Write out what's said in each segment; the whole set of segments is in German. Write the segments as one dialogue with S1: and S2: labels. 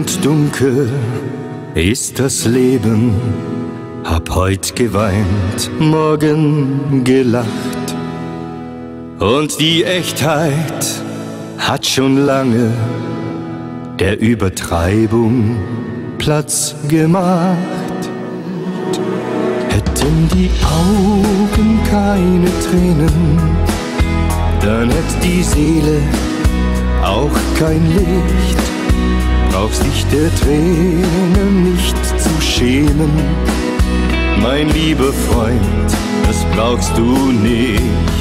S1: und dunkel ist das Leben. Hab heut geweint, morgen gelacht. Und die Echtheit hat schon lange der Übertreibung Platz gemacht. Hätten die Augen keine Tränen, dann hätt die Seele auch kein Licht. Brauchst dich der Tränen nicht zu schämen, mein lieber Freund, das brauchst du nicht.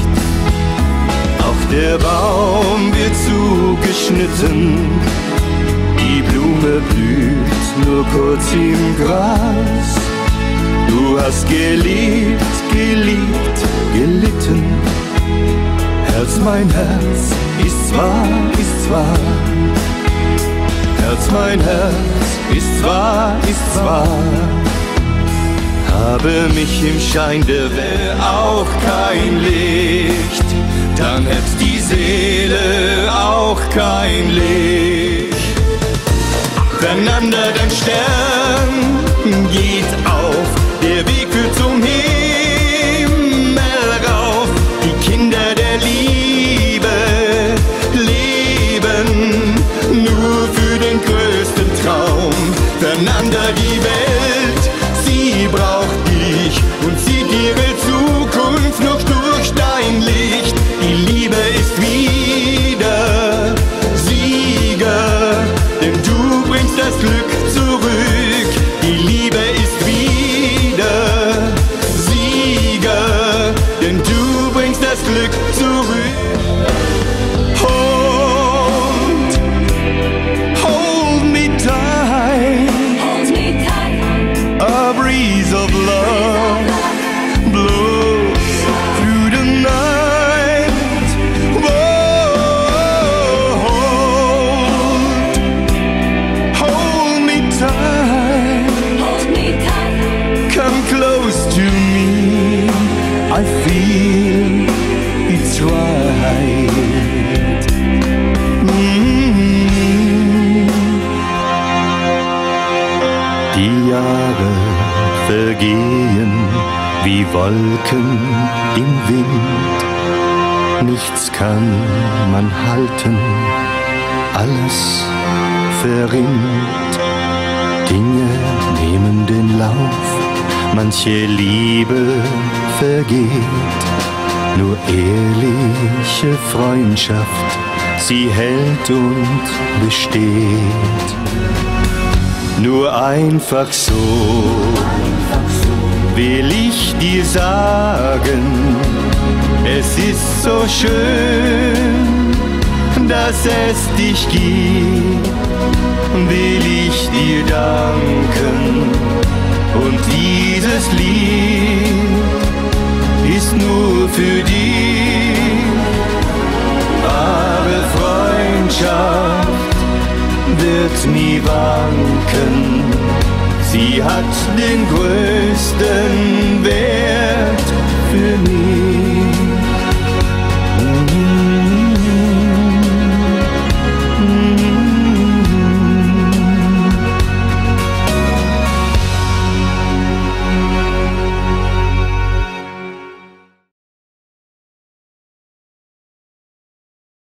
S1: Auch der Baum wird zugeschnitten, die Blume blüht nur kurz im Gras. Du hast geliebt, geliebt, gelitten. Herz, mein Herz, ist's wahr, ist's wahr. Herz, mein Herz, ist's wahr, ist's wahr. Habe mich im Schein der Welt auch kein Licht, dann hätt die Seele auch kein Licht. Fernanda, dein Stern geht auf, der Weg führt zum Himmel rauf. Die Kinder der Liebe leben nur für den größten Traum. Fernanda, die Welt, sie braucht dich und sieht ihre Zukunft noch durch dein Licht. Die Liebe ist wieder Sieger, denn du bringst das Glück zurück. Die Liebe ist wieder Sieger, denn du bringst das Glück zurück. Hold me tight. A breeze of love blows through the night. Whoa, hold me tight. Come close to me, I feel it's right. Die Jahre vergehen wie Wolken im Wind. Nichts kann man halten, alles verrinnt. Dinge nehmen den Lauf, manche Liebe vergeht. Nur ehrliche Freundschaft, sie hält und besteht. Nur einfach so will ich dir sagen, es ist so schön, dass es dich gibt. Will ich dir danken und dieses Lied ist nur für dich. Wahre Freundschaft wird nie wanken, sie hat den größten Wert.